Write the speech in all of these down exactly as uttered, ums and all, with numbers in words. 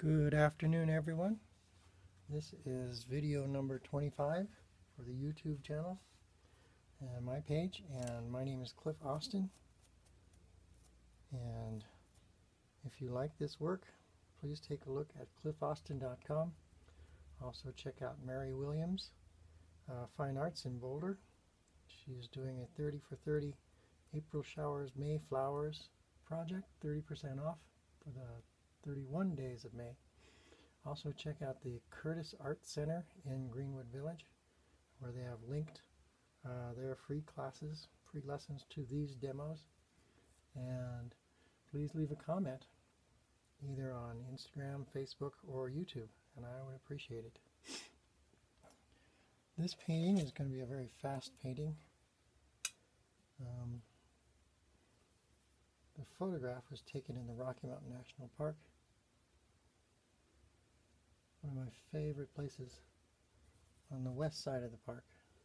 Good afternoon, everyone. This is video number twenty-five for the YouTube channel and my page, and my name is Cliff Austin. And if you like this work, please take a look at cliff austin dot com. Also check out Mary Williams uh, Fine Arts in Boulder. She's doing a thirty for thirty April Showers May Flowers project, thirty percent off for the thirty-one days of May. Also check out the Curtis Art Center in Greenwood Village, where they have linked uh, their free classes, free lessons to these demos. And please leave a comment either on Instagram, Facebook, or YouTube, and I would appreciate it. This painting is going to be a very fast painting. Um, the photograph was taken in the Rocky Mountain National Park, one of my favorite places on the west side of the park,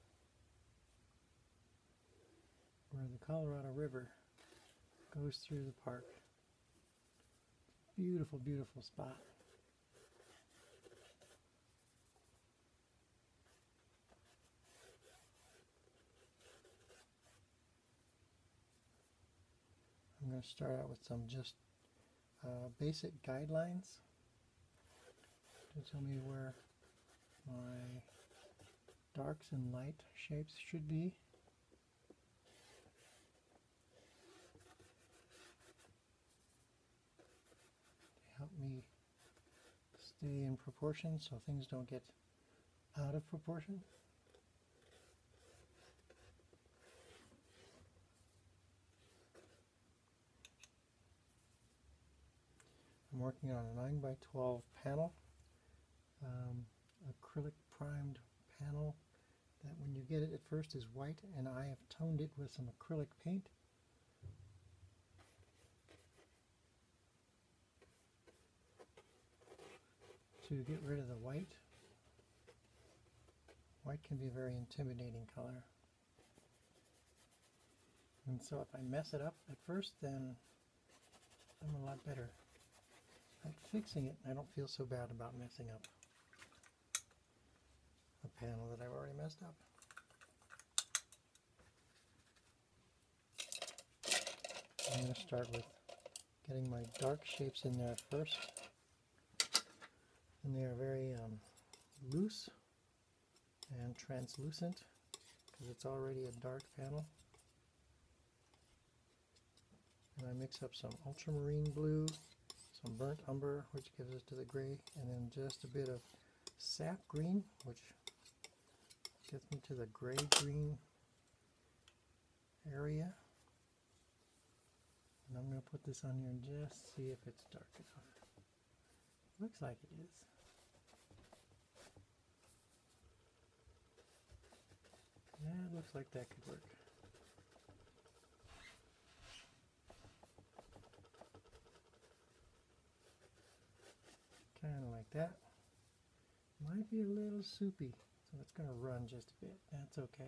where the Colorado River goes through the park. Beautiful, beautiful spot. I'm going to start out with some just uh, basic guidelines to tell me where my darks and light shapes should be. To help me stay in proportion so things don't get out of proportion. I'm working on a nine by twelve panel, um, acrylic primed panel that when you get it at first is white, and I have toned it with some acrylic paint. To get rid of the white. White can be a very intimidating color. And so if I mess it up at first, then I'm a lot better at fixing it. I don't feel so bad about messing up a panel that I've already messed up. I'm going to start with getting my dark shapes in there first. And they are very um, loose and translucent because it's already a dark panel. And I mix up some ultramarine blue, some burnt umber, which gives us to the gray, and then just a bit of sap green, which gets me to the gray-green area. And I'm going to put this on here and just see if it's dark enough. Looks like it is. Yeah, it looks like that could work. Kind of like that. Might be a little soupy, so it's going to run just a bit. That's okay.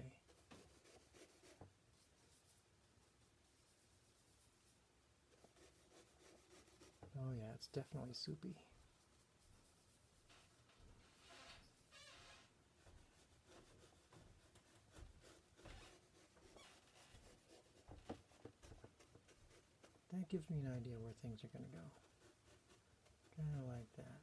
Oh yeah, it's definitely soupy. That gives me an idea where things are going to go. Kind of like that.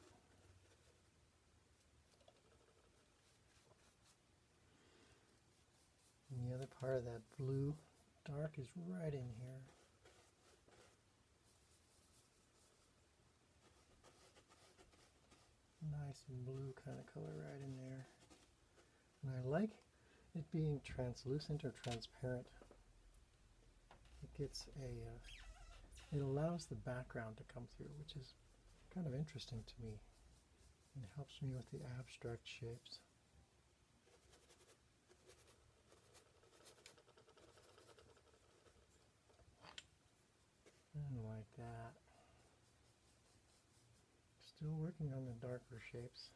And the other part of that blue dark is right in here. Nice blue kind of color right in there. And I like it being translucent or transparent. It gets a, uh, it allows the background to come through, which is kind of interesting to me. It helps me with the abstract shapes. And like that. Still working on the darker shapes.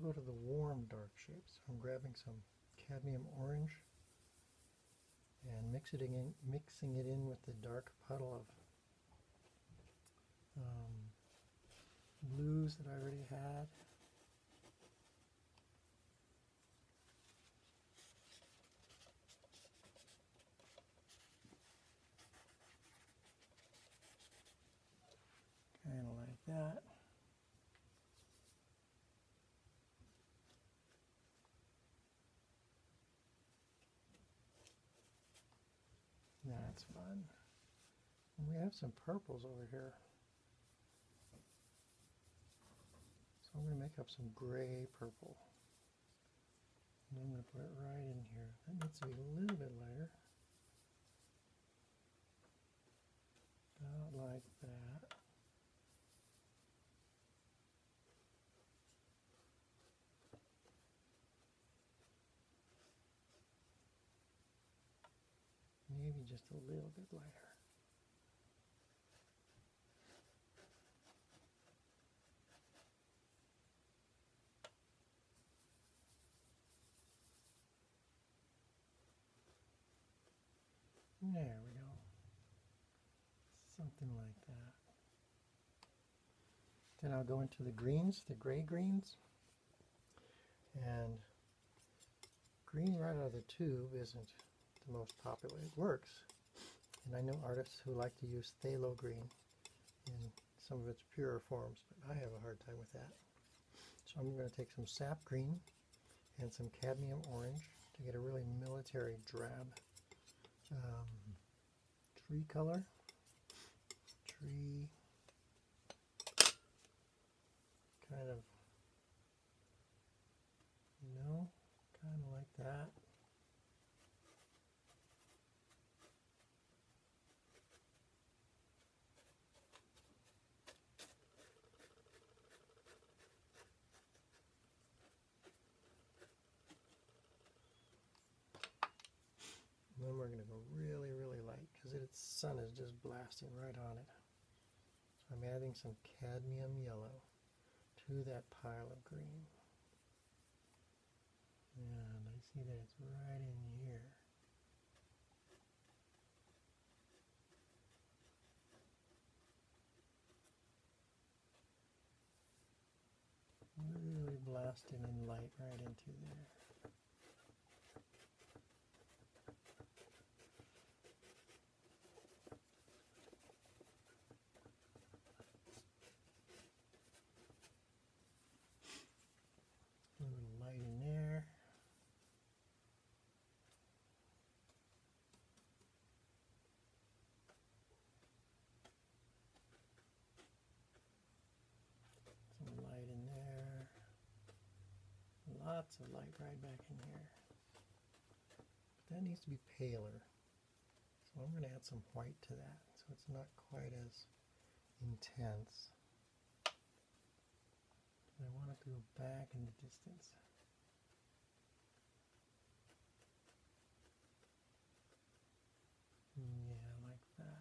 go to the warm dark shapes. I'm grabbing some cadmium orange and mixing it in, mixing it in with the dark puddle of um, blues that I already had. Kind of like that. That's fun. And we have some purples over here. So I'm going to make up some gray purple. And I'm going to put it right in here. That needs to be a little bit lighter. About like that. Maybe just a little bit lighter. There we go. Something like that. Then I'll go into the greens, the gray greens. And green right out of the tube isn't the most popular. It works. And I know artists who like to use phthalo green in some of its purer forms, but I have a hard time with that. So I'm going to take some sap green and some cadmium orange to get a really military drab um, tree color. Tree, kind of, you know, kind of like that. And then we're going to go really, really light because its sun is just blasting right on it. So I'm adding some cadmium yellow to that pile of green. And I see that it's right in here. Really blasting in light right into there. A little light in there. Some light in there. Lots of light right back in here. But that needs to be paler. So I'm going to add some white to that so it's not quite as intense. I want it to go back in the distance. Yeah, like that.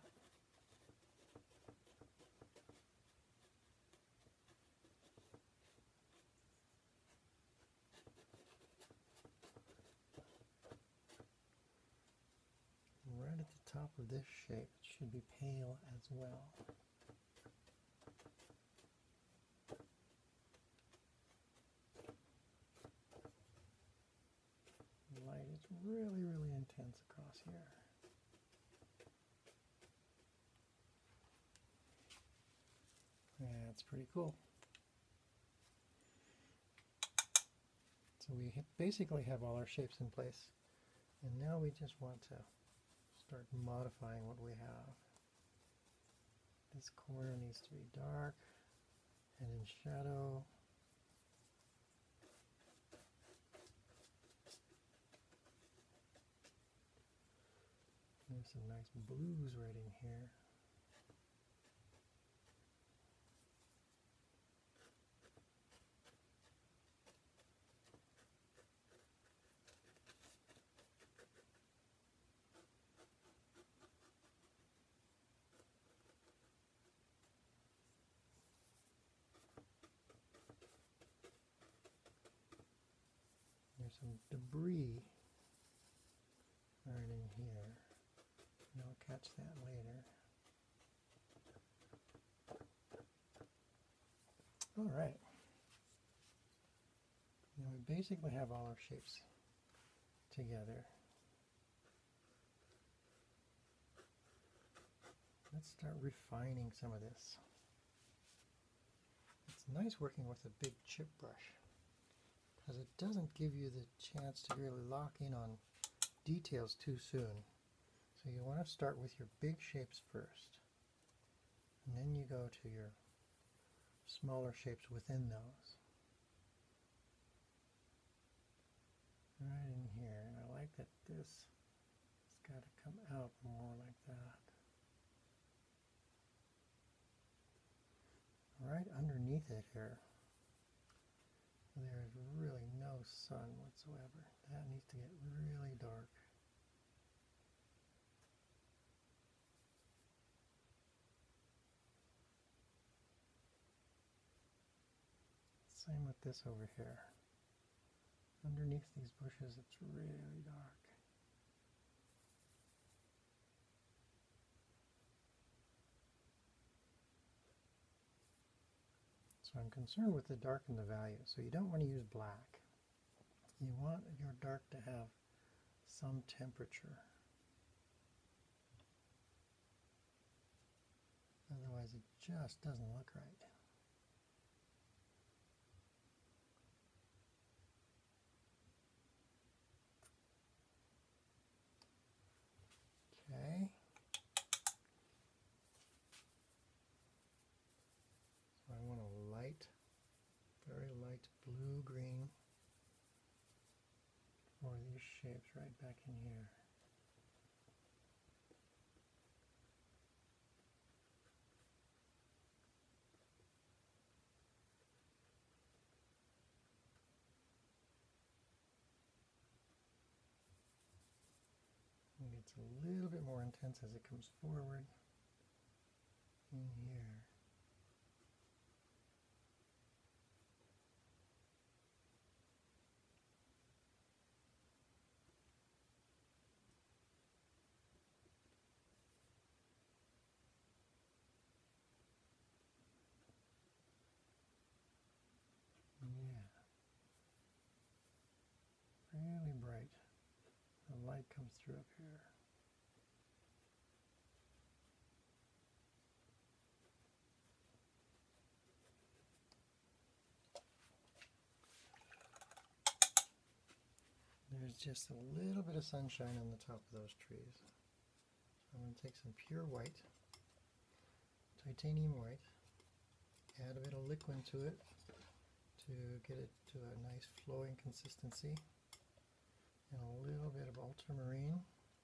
Right at the top of this shape, it should be pale as well. The light is really, really intense across here. Yeah, it's pretty cool. So we basically have all our shapes in place. And now we just want to start modifying what we have. This corner needs to be dark and in shadow. There's some nice blues right in here. some debris right in here. And I'll catch that later. All right. Now we basically have all our shapes together. Let's start refining some of this. It's nice working with a big chip brush because it doesn't give you the chance to really lock in on details too soon. So you want to start with your big shapes first, and then you go to your smaller shapes within those. Right in here, and I like that this has got to come out more like that. Right underneath it here, there is really no sun whatsoever. That needs to get really dark. Same with this over here. Underneath these bushes, it's really dark. So I'm concerned with the dark and the value. So you don't want to use black. You want your dark to have some temperature. Otherwise it just doesn't look right. Okay. So I want a light, very light blue-green for these shapes right back in here. It gets a little bit more intense as it comes forward in here. Yeah, really bright. The light comes through up here. There's just a little bit of sunshine on the top of those trees. So I'm going to take some pure white, titanium white, add a bit of liquid to it to get it to a nice flowing consistency, and a little bit of ultramarine.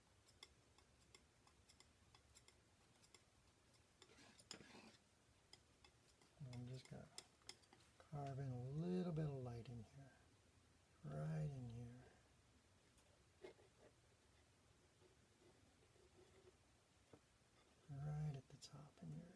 And I'm just going to carve in a little bit of light in here, right in here. Right at the top in here.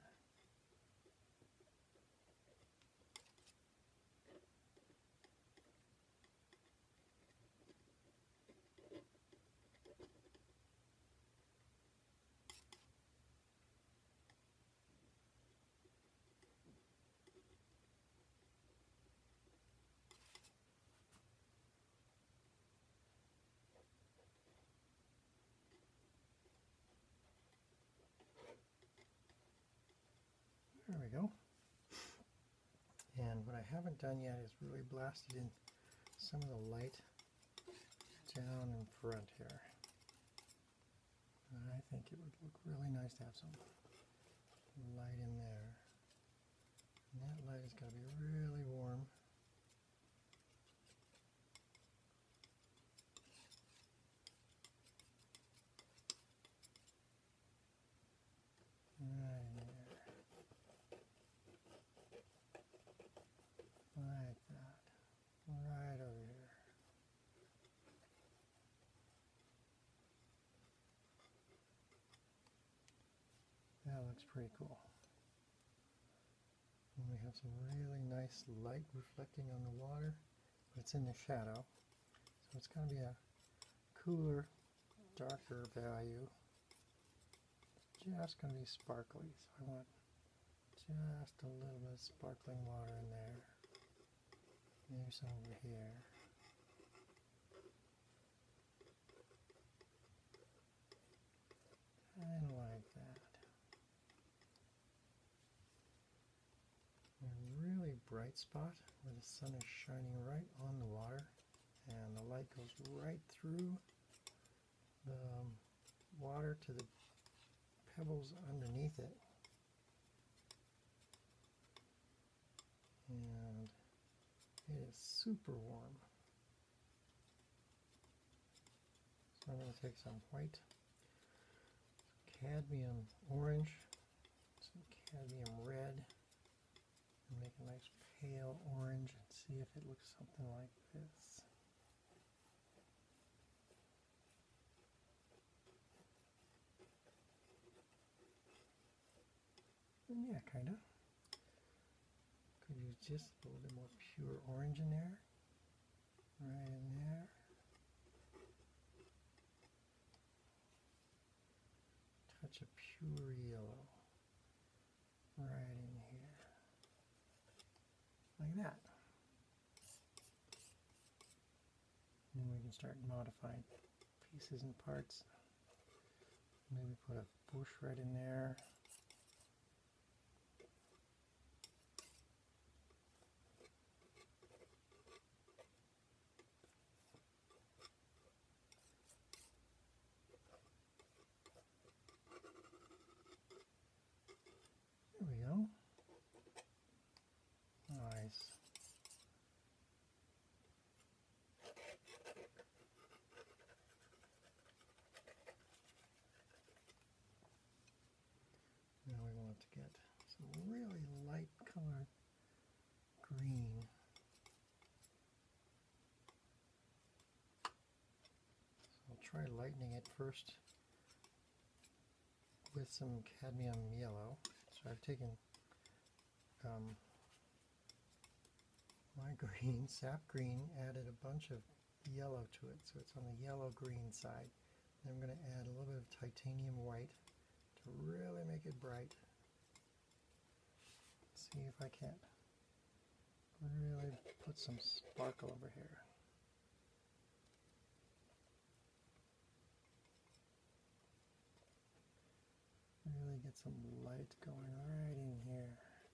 There we go. And what I haven't done yet is really blasted in some of the light down in front here. And I think it would look really nice to have some light in there. And that light is going to be really warm. Right in there. Like that. Right over here. That looks pretty cool. And we have some really nice light reflecting on the water, but it's in the shadow. So it's going to be a cooler, darker value. Just going to be sparkly, so I want just a little bit of sparkling water in there. Maybe some over here. Kind of like that. A really bright spot where the sun is shining right on the water and the light goes right through the um, water to the pebbles underneath it. And it is super warm. So I'm going to take some white, some cadmium orange, some cadmium red, and make a nice pale orange and see if it looks something like this. And yeah, kind of. Could use just a little bit more pure orange in there. Right in there. Touch of pure yellow. Right in here. Like that. And then we can start modifying pieces and parts. Maybe put a bush right in there. There we go. Nice. Now we want to get some really light color green. So I'll try lightening it first with some cadmium yellow. So I've taken um, my green, sap green, added a bunch of yellow to it, so it's on the yellow-green side. Then I'm going to add a little bit of titanium white to really make it bright. See if I can't really put some sparkle over here. Really get some light going right in here.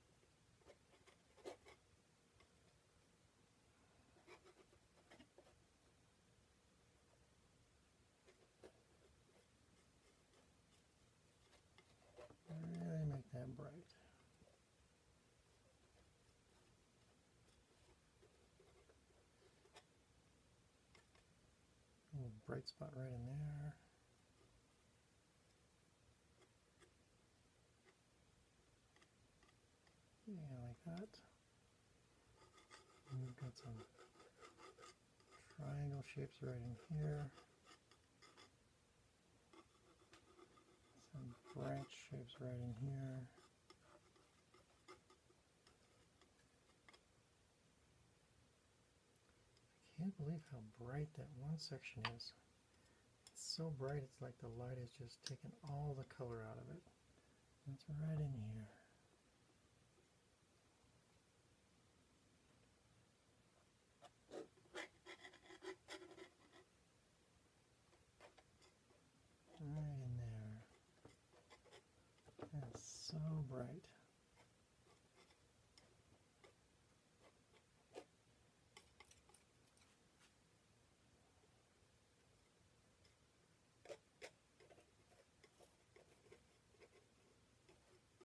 Really make that bright. A little bright spot right in there. Yeah, like that. And we've got some triangle shapes right in here. Some branch shapes right in here. I can't believe how bright that one section is. It's so bright it's like the light has just taken all the color out of it. It's right in here. Right in there. That's so bright.